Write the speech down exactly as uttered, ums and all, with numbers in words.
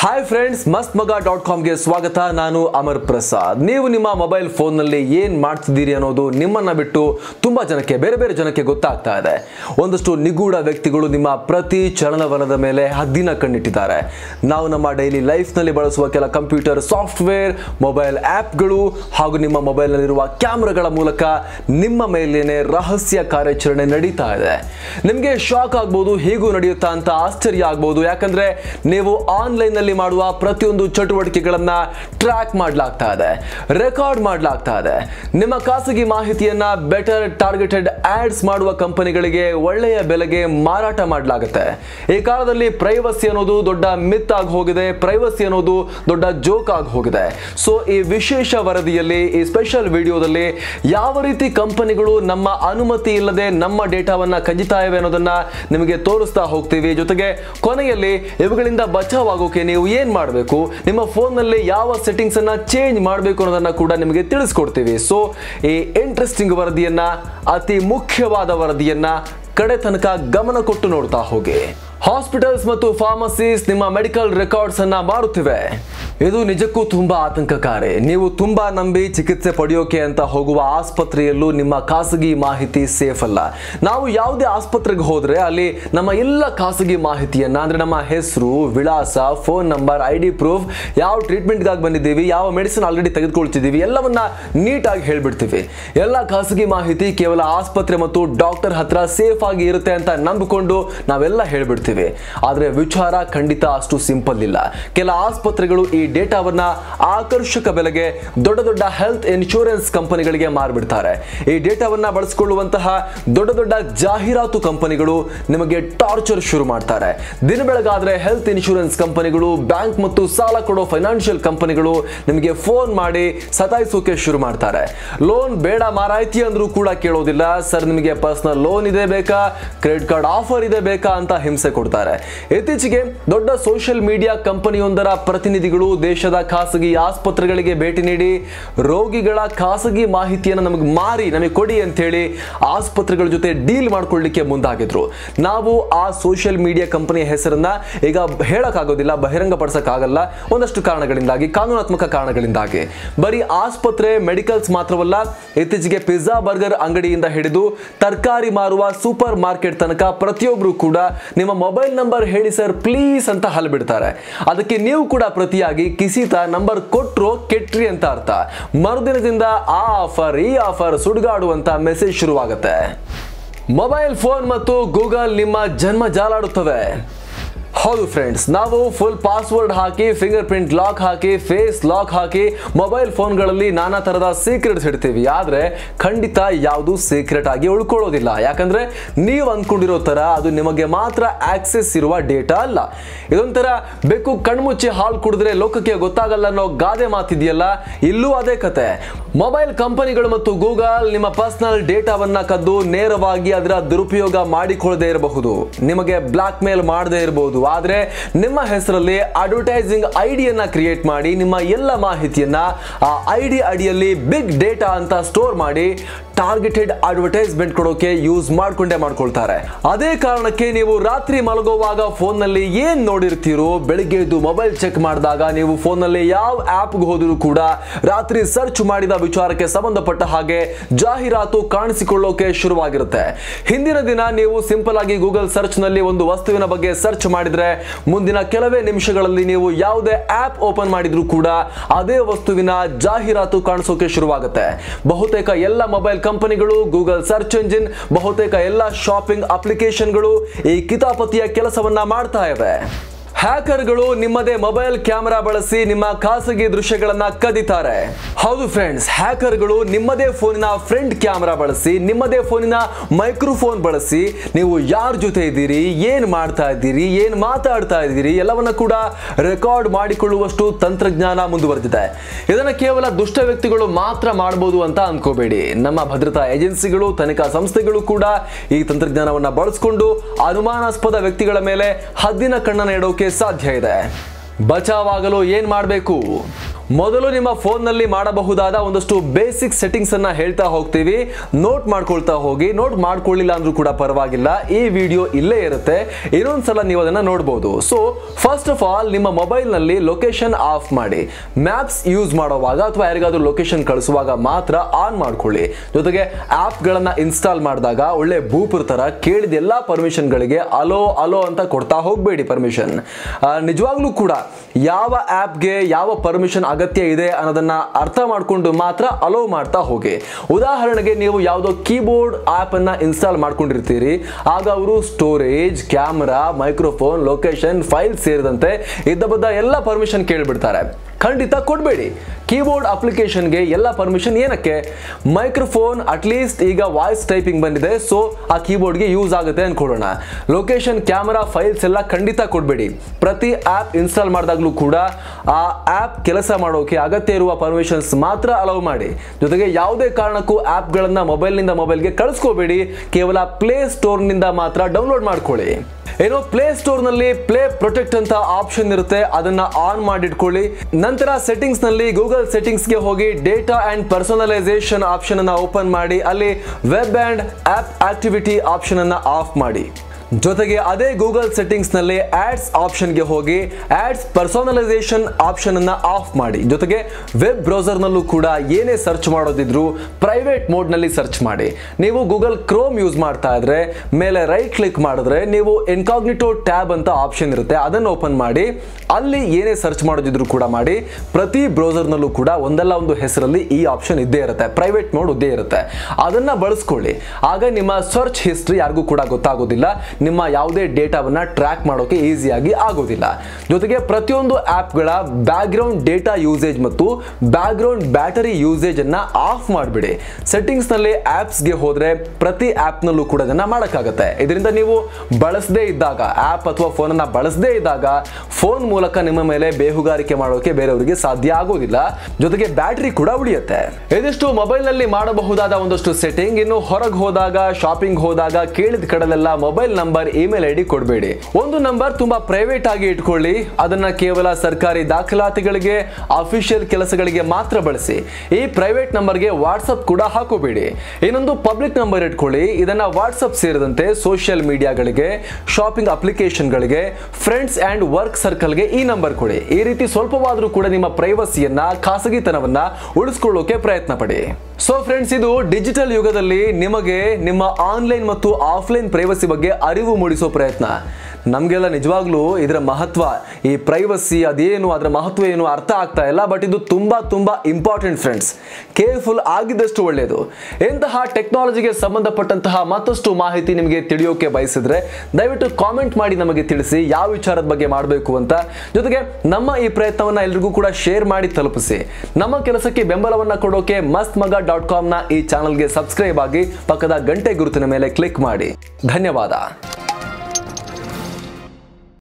Hi friends, ಮಸ್ತ್ ಮಗ dot ಕಾಮ್ಗೆ ಸ್ವಾಗತ. ನಾನು ಅಮರ್ ಪ್ರಸಾದ್. ನೀವು ನಿಮ್ಮ ಮೊಬೈಲ್ ಫೋನ್ನಲ್ಲಿ ಏನು ಮಾಡ್ತಿದ್ದೀರಿ ಅನ್ನೋದು ನಿಮ್ಮನ್ನ ಬಿಟ್ಟು ತುಂಬ ಜನಕ್ಕೆ, ಬೇರೆ ಬೇರೆ ಜನಕ್ಕೆ ಗೊತ್ತಾಗ್ತಾ ಇದೆ. ಒಂದಷ್ಟು ನಿಗೂಢ ವ್ಯಕ್ತಿಗಳು ನಿಮ್ಮ ಪ್ರತಿ ಚಲನವಲನದ ಮೇಲೆ ಹದ್ದಿನ ಕಣ್ಣಿಟ್ಟಿದ್ದಾರೆ. ನಾವು ನಮ್ಮ ಡೈಲಿ ಲೈಫ್ನಲ್ಲಿ ಬಳಸುವ ಕೆಲ ಕಂಪ್ಯೂಟರ್ ಸಾಫ್ಟ್ವೇರ್, ಮೊಬೈಲ್ ಆ್ಯಪ್ಗಳು ಹಾಗೂ ನಿಮ್ಮ ಮೊಬೈಲ್ನಲ್ಲಿರುವ ಕ್ಯಾಮ್ರಾಗಳ ಮೂಲಕ ನಿಮ್ಮ ಮೇಲೇನೆ ರಹಸ್ಯ ಕಾರ್ಯಾಚರಣೆ ನಡೀತಾ ಇದೆ. ನಿಮಗೆ ಶಾಕ್ ಆಗ್ಬೋದು, ಹೇಗೂ ನಡೆಯುತ್ತಾ ಅಂತ ಆಶ್ಚರ್ಯ ಆಗ್ಬೋದು. ಯಾಕಂದ್ರೆ ನೀವು ಆನ್ಲೈನ್ ನಲ್ಲಿ ಮಾಡುವ ಪ್ರತಿಯೊಂದು ಚಟುವಟಿಕೆಗಳನ್ನ ಟ್ರ್ಯಾಕ್ ಮಾಡಲಾಗ್ತಾ ಇದೆ, ರೆಕಾರ್ಡ್ ಮಾಡಲಾಗ್ತಾ ಇದೆ. ನಿಮ್ಮ ಖಾಸಗಿ ಮಾಹಿತಿಯನ್ನ ಬೆಟರ್ ಟಾರ್ಗೆಟೆಡ್ ಆಡ್ಸ್ ಮಾಡುವ ಕಂಪನಿಗಳಿಗೆ ಒಳ್ಳೆಯ ಬೆಲೆಗೆ ಮಾರಾಟ ಮಾಡಲಾಗುತ್ತೆ. ಈ ಕಾಲದಲ್ಲಿ ಪ್ರೈವಸಿ ಅನ್ನೋದು ದೊಡ್ಡ ಮಿತ್ ಆಗಿ ಹೋಗಿದೆ, ಪ್ರೈವಸಿ ಅನ್ನೋದು ದೊಡ್ಡ ಜೋಕ್ ಆಗಿ ಹೋಗಿದೆ. ಸೊ ಈ ವಿಶೇಷ ವರದಿಯಲ್ಲಿ, ಈ ಸ್ಪೆಷಲ್ ವಿಡಿಯೋದಲ್ಲಿ ಯಾವ ರೀತಿ ಕಂಪನಿಗಳು ನಮ್ಮ ಅನುಮತಿ ಇಲ್ಲದೆ ನಮ್ಮ ಡೇಟಾವನ್ನ ಕದಿತಾ ಇವೆ ಅನ್ನೋದನ್ನ ನಿಮಗೆ ತೋರಿಸ್ತಾ ಹೋಗ್ತೀವಿ. ಜೊತೆಗೆ ಕೊನೆಯಲ್ಲಿ ಇವುಗಳಿಂದ ಬಚಾವಾಗೋಕೆ ನೀವು ಏನ್ ಮಾಡಬೇಕು, ನಿಮ್ಮ ಫೋನ್ ನಲ್ಲಿ ಯಾವ ಸೆಟ್ಟಿಂಗ್ಸ್ ಅನ್ನ ಚೇಂಜ್ ಮಾಡಬೇಕು ಅನ್ನೋದನ್ನ ಕೂಡ ನಿಮಗೆ ತಿಳಿಸ್ಕೊಡ್ತೀವಿ. ಸೊ ಈ ಇಂಟ್ರೆಸ್ಟಿಂಗ್ ವರದಿಯನ್ನ, ಅತಿ ಮುಖ್ಯವಾದ ವರದಿಯನ್ನ ಕಡೆ ತನಕ ಗಮನ ಕೊಟ್ಟು ನೋಡ್ತಾ ಹೋಗಿ. ಹಾಸ್ಪಿಟಲ್ಸ್ ಮತ್ತು ಫಾರ್ಮಸೀಸ್ ನಿಮ್ಮ ಮೆಡಿಕಲ್ ರೆಕಾರ್ಡ್ಸ್ ಅನ್ನ ಮಾರುತ್ತಿವೆ. ಇದು ನಿಜಕ್ಕೂ ತುಂಬಾ ಆತಂಕಕಾರಿ. ನೀವು ತುಂಬಾ ನಂಬಿ ಚಿಕಿತ್ಸೆ ಪಡೆಯೋಕೆ ಅಂತ ಹೋಗುವ ಆಸ್ಪತ್ರೆಯಲ್ಲೂ ನಿಮ್ಮ ಖಾಸಗಿ ಮಾಹಿತಿ ಸೇಫ್ ಅಲ್ಲ. ನಾವು ಯಾವುದೇ ಆಸ್ಪತ್ರೆಗೆ ಹೋದ್ರೆ ಅಲ್ಲಿ ನಮ್ಮ ಎಲ್ಲ ಖಾಸಗಿ ಮಾಹಿತಿಯನ್ನ, ಅಂದ್ರೆ ನಮ್ಮ ಹೆಸರು, ವಿಳಾಸ, phone number, I D proof, ಯಾವ ಟ್ರೀಟ್ಮೆಂಟ್ಗಾಗಿ ಬಂದಿದ್ದೀವಿ, ಯಾವ ಮೆಡಿಸಿನ್ ಆಲ್ರೆಡಿ ತೆಗೆದುಕೊಳ್ತಿದ್ದೀವಿ, ಎಲ್ಲವನ್ನ ನೀಟಾಗಿ ಹೇಳ್ಬಿಡ್ತೀವಿ. ಎಲ್ಲ ಖಾಸಗಿ ಮಾಹಿತಿ ಕೇವಲ ಆಸ್ಪತ್ರೆ ಮತ್ತು ಡಾಕ್ಟರ್ ಹತ್ರ ಸೇಫ್ ಆಗಿ ಇರುತ್ತೆ ಅಂತ ನಂಬಿಕೊಂಡು ನಾವೆಲ್ಲ ಹೇಳ್ಬಿಡ್ತೀವಿ. ಆದ್ರೆ ವಿಚಾರ ಖಂಡಿತ ಅಷ್ಟು ಸಿಂಪಲ್ ಇಲ್ಲ. ಕೆಲ ಆಸ್ಪತ್ರೆಗಳು ಈ ಡೇಟಾವನ್ನ ಆಕರ್ಷಕ ಬೆಲೆಗೆ ದೊಡ್ಡ ದೊಡ್ಡ ಹೆಲ್ತ್ ಇನ್ಶೂರೆನ್ಸ್ ಕಂಪನಿಗಳಿಗೆ ಮಾರ್ಬಿಡ್ತಾರೆ. ಈ ಡೇಟಾವನ್ನ ಬಳಸಿಕೊಳ್ಳುವಂತಹ ದೊಡ್ಡ ದೊಡ್ಡ ಜಾಹೀರಾತು ಕಂಪನಿಗಳು ನಿಮಗೆ ಟಾರ್ಚರ್ ಶುರು ಮಾಡ್ತಾರೆ. ದಿನ ಬೆಳಗಾದ್ರೆ ಹೆಲ್ತ್ ಇನ್ಶೂರೆನ್ಸ್ ಕಂಪನಿಗಳು, ಬ್ಯಾಂಕ್ ಮತ್ತು ಸಾಲ ಕೊಡೋ ಫೈನಾನ್ಷಿಯಲ್ ಕಂಪನಿಗಳು ನಿಮಗೆ ಫೋನ್ ಮಾಡಿ ಸತಾಯಿಸೋಕೆ ಶುರು ಮಾಡ್ತಾರೆ. ಲೋನ್ ಬೇಡ ಮಾರಾಯ್ತಿ ಅಂದ್ರೂ ಕೂಡ ಕೇಳೋದಿಲ್ಲ. ಸರ್, ನಿಮಗೆ ಪರ್ಸನಲ್ ಲೋನ್ ಇದೆ ಬೇಕಾ, ಕ್ರೆಡಿಟ್ ಕಾರ್ಡ್ ಆಫರ್ ಇದೆ ಬೇಕಾ ಅಂತ ಹಿಂಸೆ ಕೊಡ್ತಾರೆ. ಇತ್ತೀಚೆಗೆ ದೊಡ್ಡ ಸೋಷಿಯಲ್ ಮೀಡಿಯಾ ಕಂಪನಿಯೊಂದರ ಪ್ರತಿನಿಧಿಗಳು ದೇಶದ ಖಾಸಗಿ ಆಸ್ಪತ್ರೆಗಳಿಗೆ ಭೇಟಿ ನೀಡಿ ರೋಗಿಗಳ ಖಾಸಗಿ ಮಾಹಿತಿಯನ್ನು ನಮಗೆ ಮಾರಿ ನಮಗೆ ಕೊಡಿ ಅಂತ ಹೇಳಿ ಆಸ್ಪತ್ರೆಗಳ ಜೊತೆ ಡೀಲ್ ಮಾಡ್ಕೊಳ್ಳಿಕ್ಕೆ ಮುಂದಾಗಿದ್ರು. ನಾವು ಆ ಸೋಷಿಯಲ್ ಮೀಡಿಯಾ ಕಂಪನಿಯ ಹೆಸರನ್ನ ಈಗ ಹೇಳಕ್ಕಾಗೋದಿಲ್ಲ, ಬಹಿರಂಗ ಪಡಿಸಕ್ಕಾಗಲ್ಲ, ಒಂದಷ್ಟು ಕಾರಣಗಳಿಂದಾಗಿ, ಕಾನೂನಾತ್ಮಕ ಕಾರಣಗಳಿಂದಾಗಿ. ಬರೀ ಆಸ್ಪತ್ರೆ, ಮೆಡಿಕಲ್ಸ್ ಮಾತ್ರವಲ್ಲ, ಇತ್ತೀಚೆಗೆ ಪಿಜ್ಜಾ ಬರ್ಗರ್ ಅಂಗಡಿಯಿಂದ ಹಿಡಿದು ತರಕಾರಿ ಮಾರುವ ಸೂಪರ್ ಮಾರ್ಕೆಟ್ ತನಕ ಪ್ರತಿಯೊಬ್ಬರು ಕೂಡ ನಿಮ್ಮ ಮೊಬೈಲ್ ನಂಬರ್ ಹೇಳಿ ಸರ್ ಪ್ಲೀಸ್ ಅಂತ ಹಲ್ಬಿಡ್ತಾರೆ. ಅದಕ್ಕೆ ನೀವು ಕೂಡ ಪ್ರತಿಯಾಗಿ ಕಿಸಿತ ನಂಬರ್ ಕೊಟ್ರು ಕೆಟ್ರಿ ಅಂತ ಅರ್ಥ. ಮರುದಿನದಿಂದ ಆ ಆಫರ್ ಈ ಆಫರ್ ಸುಡುಗಾಡುವಂತ ಮೆಸೇಜ್ ಶುರುವಾಗುತ್ತೆ. ಮೊಬೈಲ್ ಫೋನ್ ಮತ್ತು ಗೂಗಲ್ ನಿಮ್ಮ ಜನ್ಮ ಜಾಲಾಡುತ್ತವೆ. ಹೌದು ಫ್ರೆಂಡ್ಸ್, ನಾವು ಫುಲ್ ಪಾಸ್ವರ್ಡ್ ಹಾಕಿ, ಫಿಂಗರ್ ಪ್ರಿಂಟ್ ಲಾಕ್ ಹಾಕಿ, ಫೇಸ್ ಲಾಕ್ ಹಾಕಿ ಮೊಬೈಲ್ ಫೋನ್ಗಳಲ್ಲಿ ನಾನಾ ತರದ ಸೀಕ್ರೆಟ್ಸ್ ಇಡ್ತೀವಿ. ಆದ್ರೆ ಖಂಡಿತ ಯಾವುದು ಸೀಕ್ರೆಟ್ ಆಗಿ ಉಳ್ಕೊಳ್ಳೋದಿಲ್ಲ. ಯಾಕಂದ್ರೆ ನೀವು ಅಂದ್ಕೊಂಡಿರೋ ತರ ಅದು ನಿಮಗೆ ಮಾತ್ರ ಆಕ್ಸೆಸ್ ಇರುವ ಡೇಟಾ ಅಲ್ಲ. ಇದೊಂಥರ ಬೆಕ್ಕು ಕಣ್ಮುಚ್ಚಿ ಹಾಲು ಕುಡಿದ್ರೆ ಲೋಕಕ್ಕೆ ಗೊತ್ತಾಗಲ್ಲ ಅನ್ನೋ ಗಾದೆ ಮಾತಿದೆಯಲ್ಲ, ಇಲ್ಲೂ ಅದೇ ಕತೆ. ಮೊಬೈಲ್ ಕಂಪನಿಗಳು ಮತ್ತು ಗೂಗಲ್ ನಿಮ್ಮ ಪರ್ಸನಲ್ ಡೇಟಾವನ್ನ ಕದ್ದು ನೇರವಾಗಿ ಅದರ ದುರುಪಯೋಗ ಮಾಡಿಕೊಳ್ಳದೆ ಇರಬಹುದು, ನಿಮಗೆ ಬ್ಲಾಕ್ ಮೇಲ್ ಮಾಡದೇ ಇರಬಹುದು. ಆದ್ರೆ ನಿಮ್ಮ ಹೆಸರಲ್ಲಿ ಅಡ್ವರ್ಟೈಸಿಂಗ್ ಐಡಿಯನ್ನ ಕ್ರಿಯೇಟ್ ಮಾಡಿ ನಿಮ್ಮ ಎಲ್ಲ ಮಾಹಿತಿಯನ್ನ ಆ ಐಡಿ ಅಡಿಯಲ್ಲಿ ಬಿಗ್ ಡೇಟಾ ಅಂತ ಸ್ಟೋರ್ ಮಾಡಿ ಟಾರ್ಗೆಟೆಡ್ ಅಡ್ವರ್ಟೈಸ್ಮೆಂಟ್ ಕೊಡೋಕೆ ಯೂಸ್ ಮಾಡ್ಕೊಂಡೇ ಮಾಡ್ಕೊಳ್ತಾರೆ. ಅದೇ ಕಾರಣಕ್ಕೆ ನೀವು ರಾತ್ರಿ ಮಲಗುವಾಗ ಫೋನ್ ನಲ್ಲಿ ಏನ್ ನೋಡಿರ್ತೀರೋ, ಬೆಳಿಗ್ಗೆ ಎದ್ದು ಮೊಬೈಲ್ ಚೆಕ್ ಮಾಡಿದಾಗ ನೀವು ಫೋನ್ ನಲ್ಲಿ ಯಾವ ಆಪ್ಗೆ ಹೋದರೂ ಕೂಡ ರಾತ್ರಿ ಸರ್ಚ್ ಮಾಡಿದ ವಿಚಾರಕ್ಕೆ ಸಂಬಂಧಪಟ್ಟ ಹಾಗೆ ಜಾಹೀರಾತು ಕಾಣಿಸಿಕೊಳ್ಳೋಕೆ ಶುರುವಾಗಿರುತ್ತೆ. ಹಿಂದಿನ ದಿನ ನೀವು ಸಿಂಪಲ್ ಆಗಿ ಗೂಗಲ್ ಸರ್ಚ್ ನಲ್ಲಿ ಒಂದು ವಸ್ತುವಿನ ಬಗ್ಗೆ ಸರ್ಚ್ ಮಾಡಿದ್ರೆ ಮುಂದಿನ ಕೆಲವೇ ನಿಮಿಷಗಳಲ್ಲಿ ನೀವು ಯಾವುದೇ ಆಪ್ ಓಪನ್ ಮಾಡಿದ್ರು ಕೂಡ ಅದೇ ವಸ್ತುವಿನ ಜಾಹೀರಾತು ಕಾಣಿಸೋಕೆ ಶುರುವಾಗುತ್ತೆ. ಬಹುತೇಕ ಎಲ್ಲ ಮೊಬೈಲ್ ಕಂಪನಿಗಳು, ಗೂಗಲ್ ಸರ್ಚ್ ಎಂಜಿನ್, ಬಹುತೇಕ ಎಲ್ಲ ಶಾಪಿಂಗ್ ಅಪ್ಲಿಕೇಶನ್ಗಳು ಈ ಕಿತಾಪತಿಯ ಕೆಲಸವನ್ನ ಮಾಡ್ತಾ ಇವೆ. ಹ್ಯಾಕರ್ಗಳು ನಿಮ್ಮದೇ ಮೊಬೈಲ್ ಕ್ಯಾಮೆರಾ ಬಳಸಿ ನಿಮ್ಮ ಖಾಸಗಿ ದೃಶ್ಯಗಳನ್ನ ಕದಿತಾರೆ. ಹೌದು ಫ್ರೆಂಡ್ಸ್, ಹ್ಯಾಕರ್ಗಳು ನಿಮ್ಮದೇ ಫೋನಿನ ಫ್ರಂಟ್ ಕ್ಯಾಮೆರಾ ಬಳಸಿ, ನಿಮ್ಮದೇ ಫೋನಿನ ಮೈಕ್ರೋಫೋನ್ ಬಳಸಿ ನೀವು ಯಾರ ಜೊತೆ ಇದ್ದೀರಿ, ಏನ್ ಮಾಡ್ತಾ ಇದ್ದೀರಿ, ಏನ್ ಮಾತಾಡ್ತಾ ಇದ್ದೀರಿ ಎಲ್ಲವನ್ನ ಕೂಡ ರೆಕಾರ್ಡ್ ಮಾಡಿಕೊಳ್ಳುವಷ್ಟು ತಂತ್ರಜ್ಞಾನ ಮುಂದುವರೆದಿದೆ. ಇದನ್ನ ಕೇವಲ ದುಷ್ಟ ವ್ಯಕ್ತಿಗಳು ಮಾತ್ರ ಮಾಡಬಹುದು ಅಂತ ಅನ್ಕೋಬೇಡಿ. ನಮ್ಮ ಭದ್ರತಾ ಏಜೆನ್ಸಿಗಳು, ತನಿಖಾ ಸಂಸ್ಥೆಗಳು ಕೂಡ ಈ ತಂತ್ರಜ್ಞಾನವನ್ನ ಬಳಸಿಕೊಂಡು ಅನುಮಾನಾಸ್ಪದ ವ್ಯಕ್ತಿಗಳ ಮೇಲೆ ಹದ್ದಿನ ಕಣ್ಣನ್ನ ಇಡೋಕೆ ಸಾಧ್ಯ ಇದೆ. ಬಚಾವಾಗಲು ಏನ್ ಮಾಡಬೇಕು? ಮೊದಲು ನಿಮ್ಮ ಫೋನ್ ನಲ್ಲಿ ಮಾಡಬಹುದಾದ ಒಂದಷ್ಟು ಬೇಸಿಕ್ ಸೆಟ್ಟಿಂಗ್ಸ್ ಅನ್ನ ಹೇಳ್ತಾ ಹೋಗ್ತೀವಿ, ನೋಟ್ ಮಾಡ್ಕೊಳ್ತಾ ಹೋಗಿ. ನೋಟ್ ಮಾಡ್ಕೊಳ್ಳಿಲ್ಲ ಅಂದ್ರೂ ಕೂಡ ಪರವಾಗಿಲ್ಲ, ಈ ವಿಡಿಯೋ ಇಲ್ಲೇ ಇರುತ್ತೆ, ಇನ್ನೊಂದ್ಸಲ ನೀವು ಅದನ್ನ ನೋಡಬಹುದು. ಸೊ ಫಸ್ಟ್ ಆಫ್ ಆಲ್ ನಿಮ್ಮ ಮೊಬೈಲ್ ನಲ್ಲಿ ಲೊಕೇಶನ್ ಆಫ್ ಮಾಡಿ. ಮ್ಯಾಪ್ಸ್ ಯೂಸ್ ಮಾಡುವಾಗ ಅಥವಾ ಯಾರಿಗಾದ್ರೂ ಲೊಕೇಶನ್ ಕಳಿಸುವಾಗ ಮಾತ್ರ ಆನ್ ಮಾಡ್ಕೊಳ್ಳಿ. ಜೊತೆಗೆ ಆಪ್ ಗಳನ್ನ ಇನ್ಸ್ಟಾಲ್ ಮಾಡಿದಾಗ ಒಳ್ಳೆ ಬೂಪರ್ ತರ ಕೇಳಿದ ಎಲ್ಲಾ ಪರ್ಮಿಷನ್ ಗಳಿಗೆ ಅಲೋ ಅಲೋ ಅಂತ ಕೊಡ್ತಾ ಹೋಗ್ಬೇಡಿ ಪರ್ಮಿಷನ್. ನಿಜವಾಗ್ಲೂ ಕೂಡ ಯಾವ ಆಪ್ಗೆ ಯಾವ ಪರ್ಮಿಷನ್ ಅಗತ್ಯ ಇದೆ ಅನ್ನೋದನ್ನ ಅರ್ಥ ಮಾಡಿಕೊಂಡು ಮಾತ್ರ ಅಲೋ ಮಾಡ್ತಾ ಹೋಗಿ. ಉದಾಹರಣೆಗೆ ನೀವು ಯಾವುದೋ ಕೀಬೋರ್ಡ್ ಆಪ್ ಅನ್ನ ಇನ್ಸ್ಟಾಲ್ ಮಾಡ್ಕೊಂಡಿರ್ತೀರಿ, ಆಗ ಅವರು storage, camera, microphone, location, file ಸೇರಿದಂತೆ ಇದ್ದ ಬದ್ದ ಎಲ್ಲ ಪರ್ಮಿಷನ್ ಕೇಳಿಬಿಡ್ತಾರೆ. ಖಂಡಿತ ಕೊಡಬೇಡಿ. ಕೀಬೋರ್ಡ್ ಅಪ್ಲಿಕೇಶನ್ಗೆ ಎಲ್ಲ ಪರ್ಮಿಷನ್ ಏನಕ್ಕೆ? ಮೈಕ್ರೋಫೋನ್ ಅಟ್ಲೀಸ್ಟ್ ಈಗ ವಾಯ್ಸ್ ಟೈಪಿಂಗ್ ಬಂದಿದೆ, ಸೊ ಆ ಕೀಬೋರ್ಡ್ಗೆ ಯೂಸ್ ಆಗುತ್ತೆ ಅನ್ಕೊಳ್ಳೋಣ. ಲೊಕೇಶನ್, ಕ್ಯಾಮೆರಾ, ಫೈಲ್ಸ್ ಎಲ್ಲ ಖಂಡಿತ ಕೊಡಬೇಡಿ. ಪ್ರತಿ ಆಪ್ ಇನ್ಸ್ಟಾಲ್ ಮಾಡಿದಾಗಲೂ ಕೂಡ ಆ ಆಪ್ ಕೆಲಸ ಮಾಡೋಕೆ ಅಗತ್ಯ ಇರುವ ಪರ್ಮಿಷನ್ಸ್ ಮಾತ್ರ ಅಲೌ ಮಾಡಿ. ಜೊತೆಗೆ ಯಾವುದೇ ಕಾರಣಕ್ಕೂ ಆಪ್ಗಳನ್ನ ಮೊಬೈಲ್ನಿಂದ ಮೊಬೈಲ್ಗೆ ಕಳಿಸ್ಕೋಬೇಡಿ. ಕೇವಲ ಪ್ಲೇ ಸ್ಟೋರ್ನಿಂದ ಮಾತ್ರ ಡೌನ್ಲೋಡ್ ಮಾಡ್ಕೊಳ್ಳಿ. ಏನೋ ಪ್ಲೇ ಸ್ಟೋರ್ ನಲ್ಲಿ ಪ್ಲೇ ಪ್ರೊಟೆಕ್ಟ್ ಅಂತ ಆಪ್ಷನ್ ಇರುತ್ತೆ, ಅದನ್ನ ಆನ್ ಮಾಡಿಟ್ಕೊಳ್ಳಿ. ನಂತರ ಸೆಟ್ಟಿಂಗ್ಸ್ ನಲ್ಲಿ ಗೂಗಲ್ ಸೆಟ್ಟಿಂಗ್ಸ್ ಗೆ ಹೋಗಿ ಡೇಟಾ ಅಂಡ್ ಪರ್ಸನಲೈಸೇಷನ್ ಆಪ್ಷನ್ ಅನ್ನ ಓಪನ್ ಮಾಡಿ, ಅಲ್ಲಿ web and app activity option ಅನ್ನ ಆಫ್ ಮಾಡಿ. ಜೊತೆಗೆ ಅದೇ ಗೂಗಲ್ ಸೆಟ್ಟಿಂಗ್ಸ್ ನಲ್ಲಿ ಆಡ್ಸ್ ಆಪ್ಷನ್ ಗೆ ಹೋಗಿ ಆಡ್ಸ್ ಪರ್ಸನಲೈಸೇಷನ್ ಆಪ್ಷನ್ ಅನ್ನ ಆಫ್ ಮಾಡಿ. ಜೊತೆಗೆ ವೆಬ್ ಬ್ರೌಸರ್ ನಲ್ಲೂ ಕೂಡ ಏನೇ ಸರ್ಚ್ ಮಾಡೋದಿದ್ರು ಪ್ರೈವೇಟ್ ಮೋಡ್ ನಲ್ಲಿ ಸರ್ಚ್ ಮಾಡಿ. ನೀವು ಗೂಗಲ್ ಕ್ರೋಮ್ ಯೂಸ್ ಮಾಡ್ತಾ ಇದ್ರೆ ಮೇಲೆ ರೈಟ್ ಕ್ಲಿಕ್ ಮಾಡಿದ್ರೆ ನೀವು ಇನ್ಕಾಗ್ನಿಟೋ ಟ್ಯಾಬ್ ಅಂತ ಆಪ್ಷನ್ ಇರುತ್ತೆ, ಅದನ್ನು ಓಪನ್ ಮಾಡಿ. ಅಲ್ಲಿ ಏನೇ ಸರ್ಚ್ ಮಾಡೋದಿದ್ರು ಕೂಡ ಮಾಡಿ. ಪ್ರತಿ ಬ್ರೌಸರ್ ನಲ್ಲೂ ಕೂಡ ಒಂದಲ್ಲ ಒಂದು ಹೆಸರಲ್ಲಿ ಈ ಆಪ್ಷನ್ ಇದ್ದೇ ಇರುತ್ತೆ, ಪ್ರೈವೇಟ್ ಮೋಡ್ ಇದ್ದೇ ಇರುತ್ತೆ. ಅದನ್ನ ಬಳಸ್ಕೊಳ್ಳಿ. ಆಗ ನಿಮ್ಮ ಸರ್ಚ್ ಹಿಸ್ಟ್ರಿ ಯಾರಿಗೂ ಕೂಡ ಗೊತ್ತಾಗೋದಿಲ್ಲ, ನಿಮ್ಮ ಯಾವುದೇ ಡೇಟಾವನ್ನ ಟ್ರ್ಯಾಕ್ ಮಾಡೋಕೆ ಈಸಿಯಾಗಿ ಆಗೋದಿಲ್ಲ. ಜೊತೆಗೆ ಪ್ರತಿಯೊಂದು ಆಪ್ಗಳ ಬ್ಯಾಕ್ ಗ್ರೌಂಡ್ ಡೇಟಾ ಯೂಸೇಜ್ ಮತ್ತು ಬ್ಯಾಕ್ ಗ್ರೌಂಡ್ ಬ್ಯಾಟರಿ ಯೂಸೇಜ್ ಅನ್ನ ಆಫ್ ಮಾಡಿಬಿಡಿ. ಸೆಟ್ಟಿಂಗ್ಸ್ ನಲ್ಲಿ ಆಪ್ಸ್ ಗೆ ಹೋದ್ರೆ ಪ್ರತಿ ಆಪ್ ನಲ್ಲೂ ಕೂಡ ಅದನ್ನ ಮಾಡಕ್ಕಾಗತ್ತೆ. ಇದರಿಂದ ನೀವು ಬಳಸದೇ ಇದ್ದಾಗ, ಆಪ್ ಅಥವಾ ಫೋನ್ ಅನ್ನ ಬಳಸದೇ ಇದ್ದಾಗ ಫೋನ್ ಮೂಲಕ ನಿಮ್ಮ ಮೇಲೆ ಬೇಹುಗಾರಿಕೆ ಮಾಡೋಕೆ ಬೇರೆಯವರಿಗೆ ಸಾಧ್ಯ ಆಗೋದಿಲ್ಲ. ಜೊತೆಗೆ ಬ್ಯಾಟರಿ ಕೂಡ ಉಳಿಯುತ್ತೆ. ಇದಿಷ್ಟು ಮೊಬೈಲ್ ನಲ್ಲಿ ಮಾಡಬಹುದಾದ ಒಂದಷ್ಟು ಸೆಟ್ಟಿಂಗ್. ಇನ್ನು ಹೊರಗೆ ಹೋದಾಗ, ಶಾಪಿಂಗ್ ಹೋದಾಗ ಕೇಳಿದ ಕಡೆಲೆಲ್ಲ ಮೊಬೈಲ್ ನಂಬರ್, ಇಮೇಲ್ ಐಡಿ ಕೊಡಬೇಡಿ. ಒಂದು ನಂಬರ್ ತುಂಬಾ ಪ್ರೈವೇಟ್ ಆಗಿ ಇಟ್ಕೊಳ್ಳಿ. ಅದನ್ನ ಕೇವಲ ಸರ್ಕಾರಿ ದಾಖಲಾತಿಗಳಿಗೆ, ಅಫಿಷಿಯಲ್ ಕೆಲಸಗಳಿಗೆ ಮಾತ್ರ ಬಳಸಿ. ಈ ಪ್ರೈವೇಟ್ ನಂಬರ್ಗೆ ವಾಟ್ಸ್ಆಪ್ ಕೂಡ ಹಾಕೋಬೇಡಿ. ಇನ್ನೊಂದು ಪಬ್ಲಿಕ್ ನಂಬರ್ ಇಟ್ಕೊಳ್ಳಿ. ಇದನ್ನ ವಾಟ್ಸ್ಆಪ್ ಸೇರಿದಂತೆ ಸೋಷಿಯಲ್ ಮೀಡಿಯಾಗಳಿಗೆ, ಶಾಪಿಂಗ್ ಅಪ್ಲಿಕೇಶನ್ಗಳಿಗೆ, ಫ್ರೆಂಡ್ಸ್ ಅಂಡ್ ವರ್ಕ್ ಸರ್ಕಲ್ಗೆ ಈ ನಂಬರ್ ಕೊಡಿ. ಈ ರೀತಿ ಸ್ವಲ್ಪವಾದ್ರೂ ಕೂಡ ನಿಮ್ಮ ಪ್ರೈವಸಿಯನ್ನ, ಖಾಸಗಿತನವನ್ನ ಉಳಿಸ್ಕೊಳ್ಳೋಕೆ ಪ್ರಯತ್ನ ಪಡಿ. ಸೊ ಫ್ರೆಂಡ್ಸ್, ಇದು ಡಿಜಿಟಲ್ ಯುಗದಲ್ಲಿ ನಿಮಗೆ ನಿಮ್ಮ ಆನ್ಲೈನ್ ಮತ್ತು ಆಫ್ಲೈನ್ ಪ್ರೈವಸಿ ಬಗ್ಗೆ ಅರಿವು ಮೂಡಿಸೋ ಪ್ರಯತ್ನ. ನಮಗೆಲ್ಲ ನಿಜವಾಗ್ಲೂ ಇದರ ಮಹತ್ವ, ಈ ಪ್ರೈವಸಿ ಅದೇನು, ಅದರ ಮಹತ್ವ ಏನು ಅರ್ಥ ಆಗ್ತಾ ಇಲ್ಲ. ಬಟ್ ಇದು ತುಂಬಾ ತುಂಬಾ ಇಂಪಾರ್ಟೆಂಟ್ ಫ್ರೆಂಡ್ಸ್. ಕೇರ್ಫುಲ್ ಆಗಿದ್ದಷ್ಟು ಒಳ್ಳೆಯದು. ಇಂತಹ ಟೆಕ್ನಾಲಜಿಗೆ ಸಂಬಂಧಪಟ್ಟಂತಹ ಮತ್ತಷ್ಟು ಮಾಹಿತಿ ನಿಮಗೆ ತಿಳಿಯೋಕೆ ಬಯಸಿದ್ರೆ ದಯವಿಟ್ಟು ಕಾಮೆಂಟ್ ಮಾಡಿ ನಮಗೆ ತಿಳಿಸಿ ಯಾವ ವಿಚಾರದ ಬಗ್ಗೆ ಮಾಡಬೇಕು ಅಂತ. ಜೊತೆಗೆ ನಮ್ಮ ಈ ಪ್ರಯತ್ನವನ್ನ ಎಲ್ರಿಗೂ ಕೂಡ ಶೇರ್ ಮಾಡಿ ತಲುಪಿಸಿ. ನಮ್ಮ ಕೆಲಸಕ್ಕೆ ಬೆಂಬಲವನ್ನ ಕೊಡೋಕೆ ಮಸ್ತ್ ಮಗ ಡಾಟ್ ಕಾಮ್ ನ ಈ ಚಾನಲ್ಗೆ ಸಬ್ಸ್ಕ್ರೈಬ್ ಆಗಿ ಪಕ್ಕದ ಗಂಟೆ ಗುರುತಿನ ಮೇಲೆ ಕ್ಲಿಕ್ ಮಾಡಿ. ಧನ್ಯವಾದ.